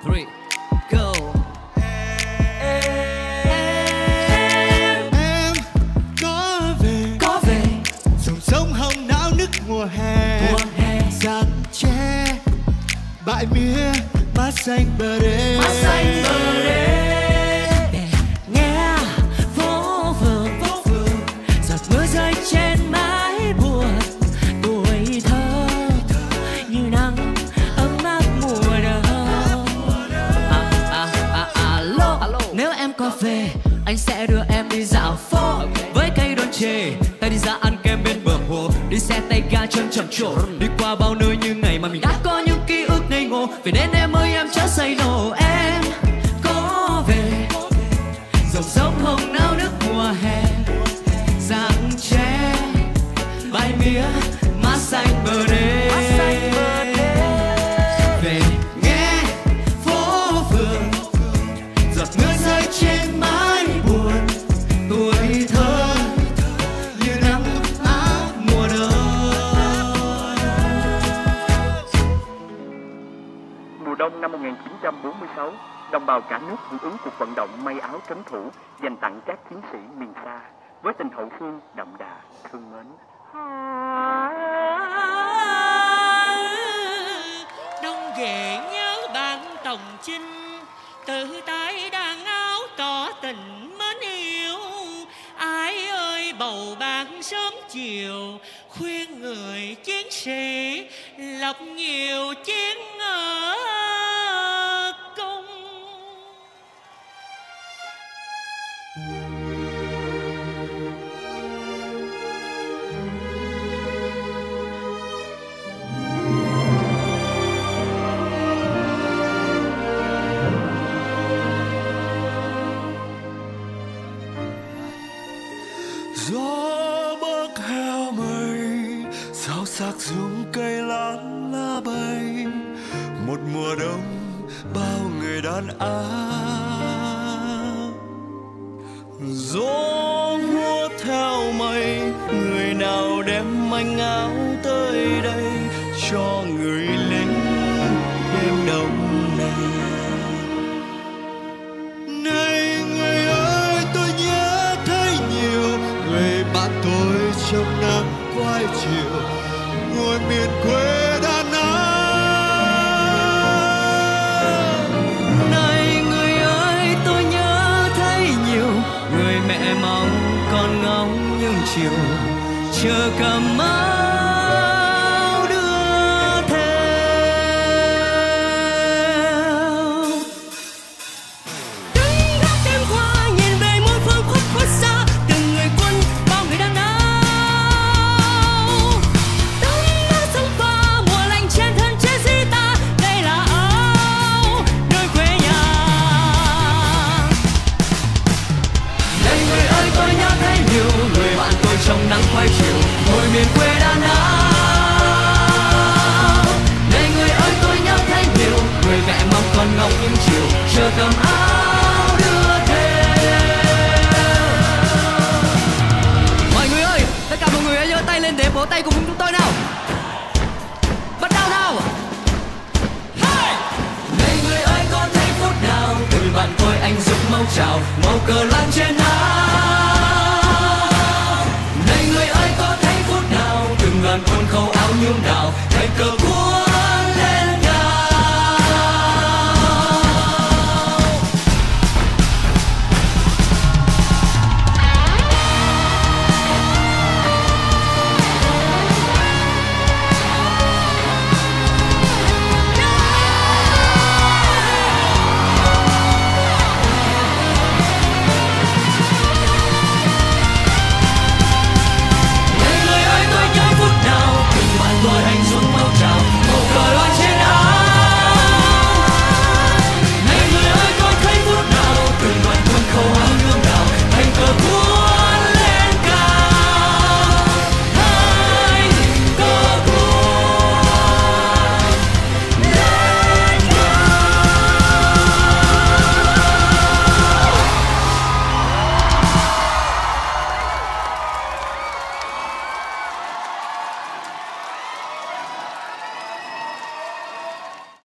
3, go. Em có về dòng sông hồng náo nức mùa hè, rạng tre bãi mía mát xanh bờ đê. Nghe phố phường giọt mưa rơi trên mái buồn, tuổi thơ như nắng ấm áp mùa đông. Alo, nếu em có về anh sẽ đưa em đi dạo phố với cây đôn chê, ta đi ra ăn kem bên bờ hồ, đi xe tay ga chân trầm trồ, đi qua bao nơi như ngày mà mình đã có những ký ức ngây ngô. Về đến em ơi em chớ say nổ, em có về dòng sông hồng náo nức mùa hè, rạng tre bãi mía mát xanh bờ đê. Về nghe phố phường giọt mưa rơi trên mái buồn, tuổi thơ như nắng áo mùa đông. Mùa đông năm 1946, đồng bào cả nước hưởng ứng cuộc vận động may áo trấn thủ dành tặng các chiến sĩ miền xa với tình hậu phương đậm đà thương mến. Đông về nhớ bạn Tòng Chinh, tự tay đàn áo tỏ tình mến yêu. Ai ơi bầu bạn sớm chiều, khuyên người chiến sĩ lập nhiều chiến công. Gió bấc heo mây sao sắc rụng cây lan lá bay, một mùa đông bao người đàn áo. Gió múa theo mây, người nào đem manh áo tới đây cho người lính đêm đông này. Này người ơi tôi nhớ thấy nhiều người bạn tôi trong nắng quay chiều, ngồi miền quê Đà Nẵng. Này người ơi tôi nhớ thấy nhiều người mẹ mong con ngóng những chiều chờ cầm áo đưa theo. Đứng gác đêm qua nhìn về muôn phương khuất khuất xa, từng người quân bao người đang áo. Tấm áo sông pha mùa lạnh trên thân trên di ta, đây là áo nơi quê nhà. Này người ơi tôi nhớ thấy nhiều người bạn tôi trong nắng quay chiều, ngồi miền quê Đà Nẵng. Này người ơi tôi nhớ thấy nhiều người mẹ mong con ngóng những chiều chờ cầm áo đưa theo. Mọi người ơi, tất cả mọi người hãy giơ tay lên để vỗ tay cùng chúng tôi nào. Bắt đầu nào. Này người ơi có thấy phút nào từ bạn tôi anh giúp mau chào, màu cờ lan trên